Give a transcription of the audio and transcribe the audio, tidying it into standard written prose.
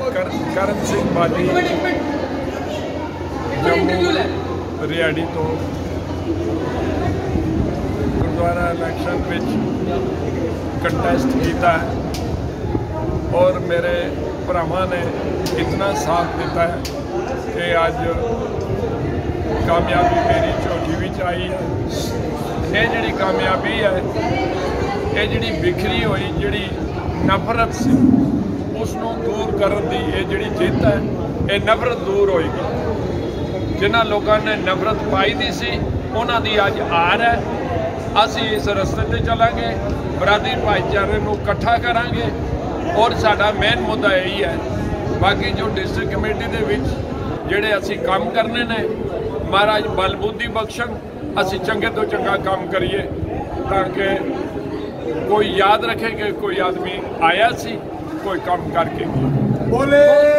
करण सिंह बाली जम्मू रियाड़ी तो gurdwara election contest किया है और मेरे भरावां ने इतना साथ दिता है कि अज कामयाबी मेरी झोली विच आई है। ये जिहड़ी कामयाबी है, ये जिहड़ी बिखरी हुई जिहड़ी नफरत सी उसनूं दूर करन दी ये जिहड़ी जित है, ये नफरत दूर होएगी। जिन्हां लोकां ने नफरत पाई दी सी उन्हां दी अज हार है। असीं इस रस्ते ते चलांगे, बरादरी भाईचारे नूं इकट्ठा करांगे और साडा मेन मुद्दा यही है। बाकी जो डिस्ट्रिक्ट कमेटी दे विच जिहड़े असीं काम करने ने, महाराज बल बुद्धि बख्शण, असीं चंगे तो चंगा काम करिए ताकि कोई याद रखे कि कोई आदमी आया सी, कोई काम करके बोले।